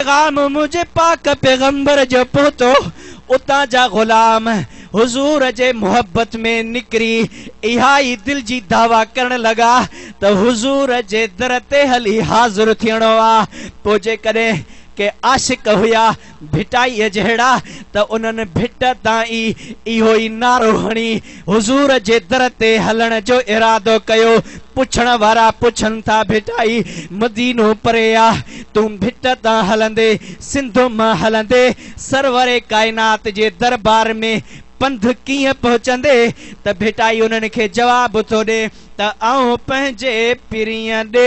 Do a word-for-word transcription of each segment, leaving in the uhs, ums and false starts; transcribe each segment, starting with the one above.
पैगाम मुझे पाक पैगंबर जो पोतो उता जा गुलाम हुजूर जे मोहब्बत में निकरी इहाई दिल जी दावा करण लगा तो हुजूर जे दर ते हली हाज़िर थियणो आ। पो जे कदे के आशिक हुया भिटाई जहिड़ा त उन्हनि भिट ताई इहो ई नारो हणी हुजूर जे दर ते हलण जो इरादो कयो। पुछण वारा पुछन था भिटाई मदीनो परे आ तू भिट ता हलंदे सिंधु मां हलंदे सरवरे कायनात जे दरबार में पंध किए पहुंचंदे त भिटाई उन्हनि खे जवाब थो ॾे त आऊं पंहिंजे पिरीअ ॾे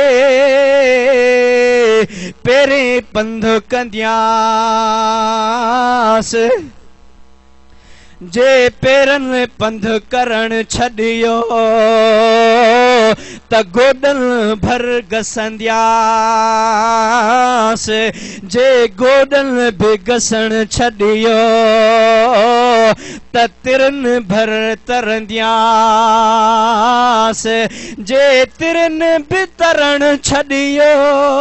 पहिरें पंध कंदियास जे पेरनि पंध करण छॾियो त गोॾनि भर घसंदियास जे गोॾनि बि घसण छॾियो त तिरनि भर तरंदियास जे तिरनि बि तरण छॾियो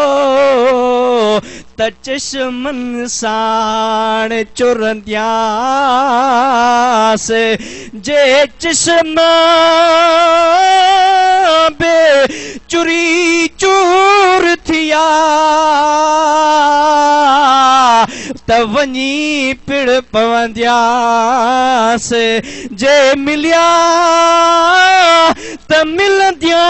त चश्मन साण चुरंदियास जे चश्मा बे चुरी चूर थिया त वञी पिड़ पवंदियास जे मिलिया त मिलंदियास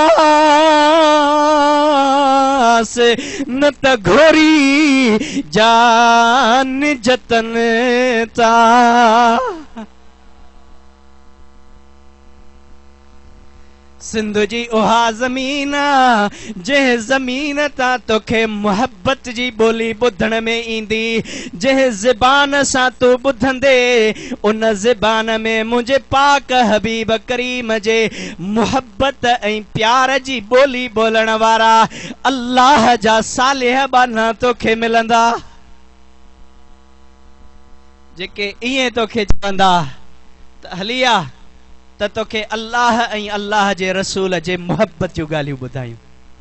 न त घोरी जान जतन ता। सिंध जी उहा ज़मीन जंहिं ज़मीन तां तोखे मोहब्बत जी ॿोली ॿुधण में ईंदी जंहिं ज़बान सां तूं ॿुधंदे उन ज़बान में मुंहिंजे पाक हबीब करीम जे मोहब्बत ऐं प्यार जी ॿोली ॿोलण वारा अल्लाह जा सालिह बाना तोखे मिलंदा जेके इएं तोखे चवंदा त हलिया त तोखे अल्लाह ऐं अल्लाह जे रसूल जे मोहब्बत जूं ॻाल्हियूं ॿुधायूं।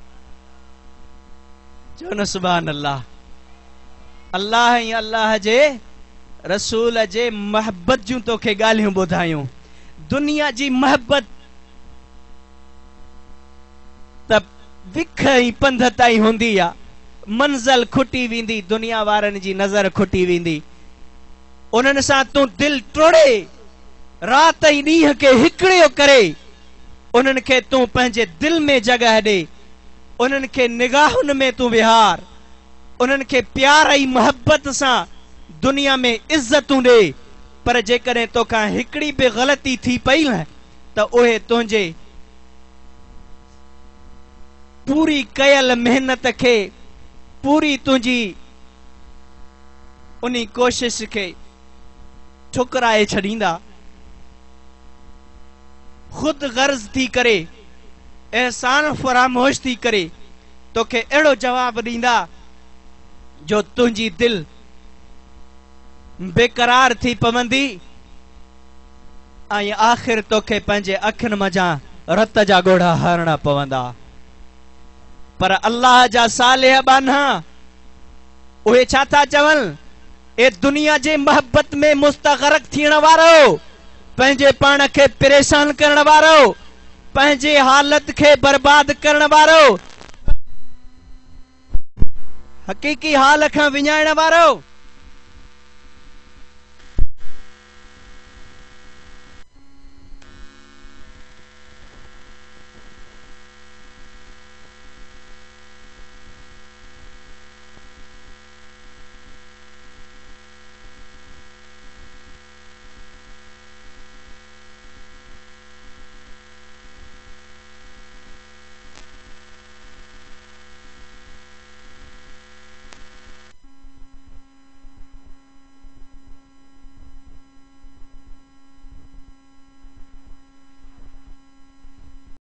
चओ न सुभान अल्लाह। अल्लाह ऐं अल्लाह जे रसूल जे मोहब्बत जूं तोखे ॻाल्हियूं ॿुधायूं। दुनिया जी मोहब्बत त विख ऐं पंध ताईं हूंदी आहे मंज़िल खुटी वेंदी दुनिया वारनि जी नज़र खुटी वेंदी उन्हनि सां तूं दिल टोड़े रात ई ॾींहं के हिकिड़ो करे उन्हनि खे तूं पंहिंजे दिल में जगह ॾे उन्हनि खे निगाहुनि में तूं विहार उन्हनि खे प्यार ऐं मोहब्बत सां दुनिया में इज़तूं ॾे पर जेकॾहिं तोखां हिकिड़ी बि ग़लती थी पई न त उहे तुंहिंजे पूरी कयल मेहनत खे पूरी तुंहिंजी उन कोशिश खे ठुकराए छॾींदा खुद गर्ज थी करे एहसान फरामोश थी करे तोखे अहिड़ो जवाब ॾींदा जो तुंहिंजी दिल बेकरार थी पवंदी ऐं आख़िर तोखे पंहिंजे अखियुनि मझां रत जा ॻोढ़ा हरणा पवंदा। पर अल्लाह जा सालिह बाना उहे छा था चवनि ए दुनिया जे मोहब्बत में मुस्तग़रक़ थियण वारो पंहिंजे पाण खे परेशान करण वारो पंहिंजे हालत खे बर्बाद करण वारो हक़ीक़ी हाल खां विञाइण वारो